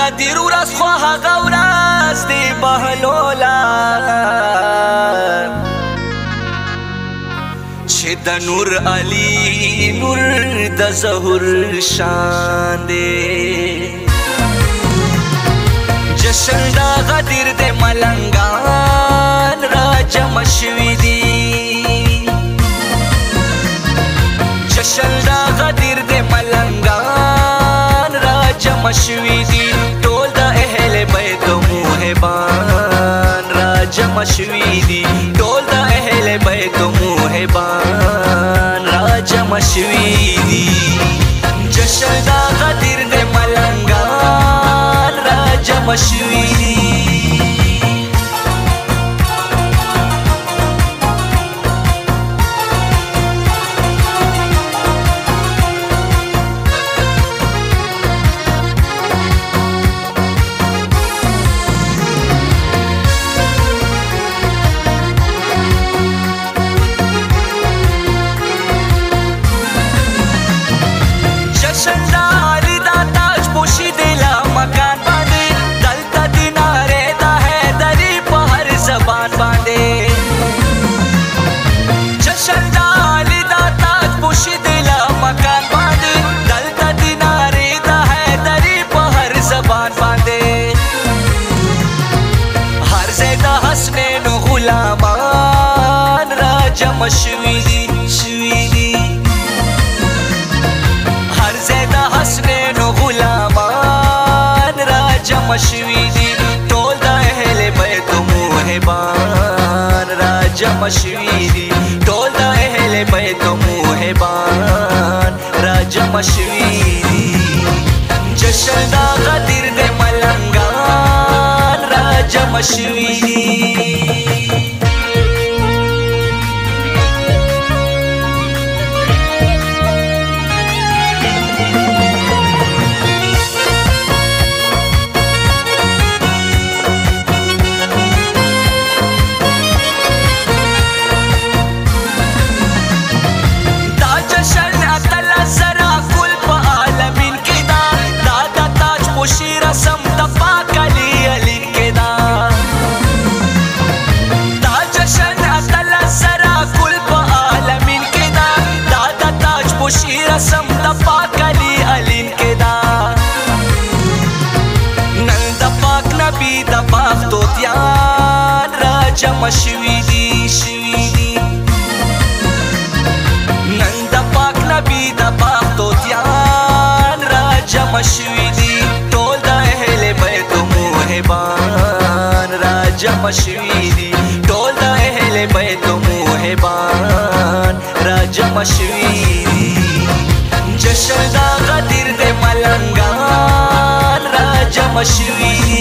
قدیر ورځ خو هغه ورځ دی بهلوله چې د نور علی نور د ظهور شان دی جشن دا غدیر د ملنګان را جمع شوي دي جشن دا غدیر د ملنګان را جمع شوي دي ټول د اهل بیت محبان را جمع شوي دي ټول د اهل بیت محبان را جمع شوي دي جشن دا غدیر د ملنګان را جمع شوي دي غلامان را جمع شوي دي هر ځای د حسنینو غلامان را جمع شوي دي ټول د اهل بیت محبان را جمع شوي دي ټول د اهل بیت محبان را جمع شوي دي جشن دا غدیر د ملنګان را جمع شوي دي جمع شوي دي نن د پاک نبی د پاختوتیان را جمع شوي دي ټول د اهل بیت محبان را جمع شوي دي ټول د اهل بیت محبان را جمع شوي دي جشن دا غدیر د ملنګان را جمع شوي دي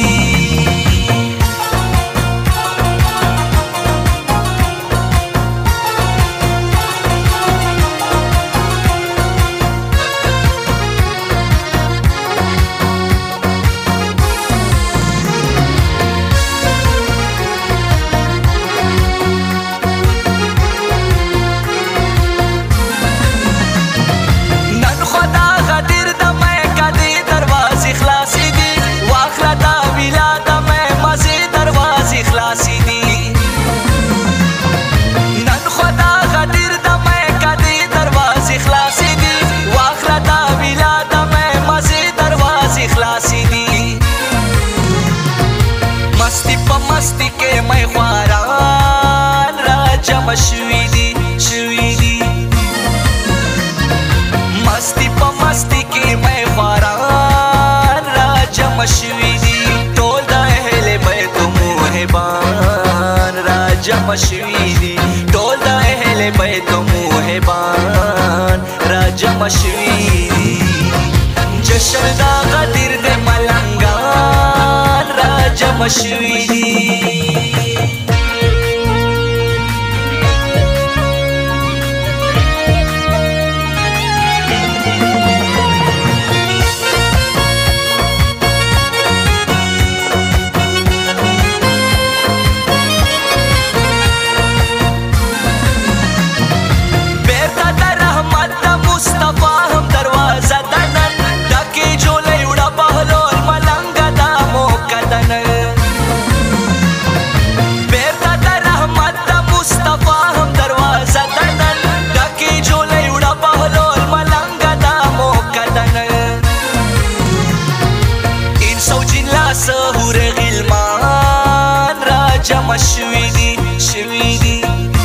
مستی کې مې خواران را جمع شوي دي مستی په مستی کې مې خواران را جمع شوي دي ټول د اهل بیت محبان را جمع شوي دي ټول د اهل بیت محبان را جمع شوي دي جشن دا غدیر د ملنګان را جمع شوي دي بیرته د رحمت د مصطفی هم دروازه ده نن ډکې جولۍ وړه بهلول ملنګه ده شوي دي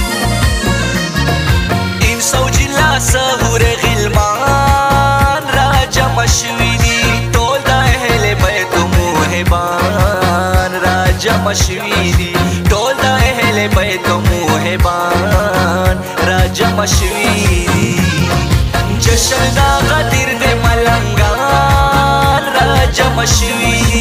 انسو جلا سهور غلمان راجم شوي دي ټول د اهل بیت موهبان راجم شوي دي ټول د اهل بیت موهبان راجم شوي دي جشن دا غدیر د ملنګان راجم شوي